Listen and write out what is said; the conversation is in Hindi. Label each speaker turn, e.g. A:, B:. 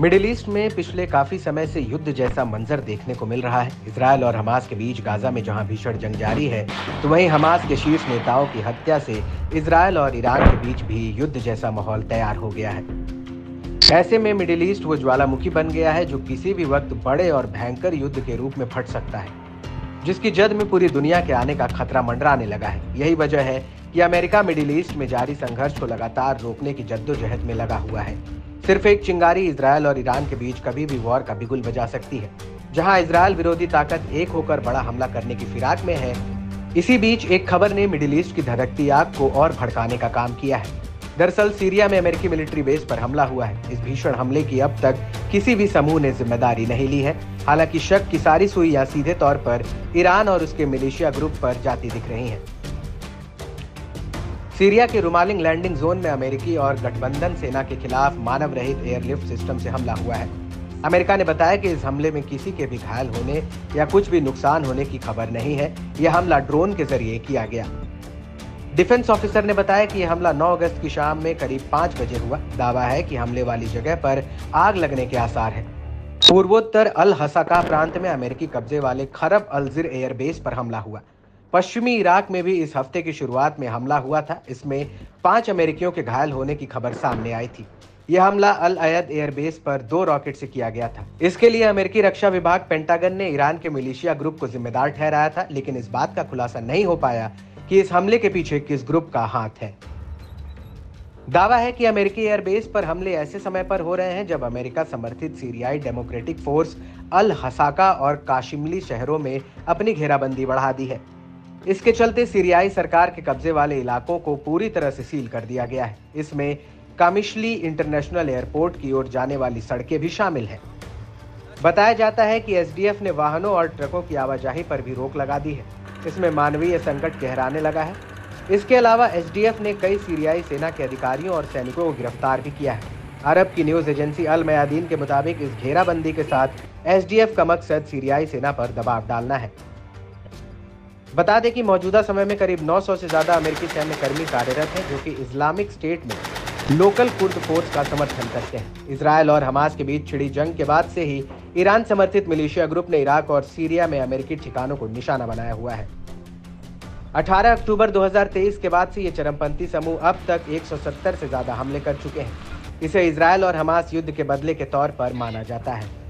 A: मिडिल ईस्ट में पिछले काफी समय से युद्ध जैसा मंजर देखने को मिल रहा है। इजरायल और हमास के बीच गाजा में जहां भीषण जंग जारी है, तो वहीं हमास के शीर्ष नेताओं की हत्या से इजरायल और ईरान के बीच भी युद्ध जैसा माहौल तैयार हो गया है। ऐसे में मिडिल ईस्ट वो ज्वालामुखी बन गया है जो किसी भी वक्त बड़े और भयंकर युद्ध के रूप में फट सकता है, जिसकी जद में पूरी दुनिया के आने का खतरा मंडराने लगा है। यही वजह है कि अमेरिका मिडिल ईस्ट में जारी संघर्ष को लगातार रोकने की जद्दोजहद में लगा हुआ है। सिर्फ एक चिंगारी इजरायल और ईरान के बीच कभी भी वॉर का बिगुल बजा सकती है। जहां इजरायल विरोधी ताकत एक होकर बड़ा हमला करने की फिराक में है, इसी बीच एक खबर ने मिडिल ईस्ट की धधकती आग को और भड़काने का काम किया है। दरअसल सीरिया में अमेरिकी मिलिट्री बेस पर हमला हुआ है। इस भीषण हमले की अब तक किसी भी समूह ने जिम्मेदारी नहीं ली है। हालांकि शक की सारी सुइयां सीधे तौर पर ईरान और उसके मिलिशिया ग्रुप पर जाती दिख रही हैं। सीरिया के रुमालिंग लैंडिंग जोन में अमेरिकी और गठबंधन सेना के खिलाफ मानव रहित एयरलिफ्ट सिस्टम से हमला हुआ है। अमेरिका ने बताया कि इस हमले में किसी के भी घायल होने या कुछ भी नुकसान होने की खबर नहीं है। यह हमला ड्रोन के जरिए किया गया। डिफेंस ऑफिसर ने बताया कि यह हमला 9 अगस्त की शाम में करीब 5 बजे हुआ। दावा है कि हमले वाली जगह पर आग लगने के आसार हैं। पूर्वोत्तर अल हसाका प्रांत में अमेरिकी कब्जे वाले खरब अलजिर एयरबेस पर हमला हुआ। पश्चिमी इराक में भी इस हफ्ते की शुरुआत में हमला हुआ था। इसमें 5 अमेरिकियों के घायल होने की खबर सामने आई थी। यह हमला अल अयद एयरबेस पर 2 रॉकेट से किया गया था। इसके लिए अमेरिकी रक्षा विभाग पेंटागन ने ईरान के मिलिशिया ग्रुप को जिम्मेदार ठहराया था, लेकिन इस बात का खुलासा नहीं हो पाया कि इस हमले के पीछे किस ग्रुप का हाथ है। दावा है कि अमेरिकी एयरबेस पर हमले ऐसे समय पर हो रहे हैं जब अमेरिका समर्थित सीरियाई डेमोक्रेटिक फोर्स अल हसाका और काशिमली शहरों में अपनी घेराबंदी बढ़ा दी है। इसके चलते सीरियाई सरकार के कब्जे वाले इलाकों को पूरी तरह से सील कर दिया गया है। इसमें कामिशली इंटरनेशनल एयरपोर्ट की ओर जाने वाली सड़कें भी शामिल हैं। बताया जाता है कि एसडीएफ ने वाहनों और ट्रकों की आवाजाही पर भी रोक लगा दी है। इसमें मानवीय संकट गहराने लगा है। इसके अलावा एसडीएफ ने कई सीरियाई सेना के अधिकारियों और सैनिकों को गिरफ्तार भी किया है। अरब की न्यूज एजेंसी अल मयादीन के मुताबिक इस घेराबंदी के साथ एसडीएफ का मकसद सीरियाई सेना पर दबाव डालना है। बता दें कि मौजूदा समय में करीब 900 से ज्यादा अमेरिकी सैन्य कर्मी कार्यरत हैं, जो कि इस्लामिक स्टेट में लोकल कुर्द फोर्स का समर्थन करते हैं। इजरायल और हमास के बीच छिड़ी जंग के बाद से ही ईरान समर्थित मिलिशिया ग्रुप ने इराक और सीरिया में अमेरिकी ठिकानों को निशाना बनाया हुआ है। 18 अक्टूबर 2023 के बाद से ये चरमपंथी समूह अब तक 170 से ज्यादा हमले कर चुके हैं। इसे इजरायल और हमास युद्ध के बदले के तौर पर माना जाता है।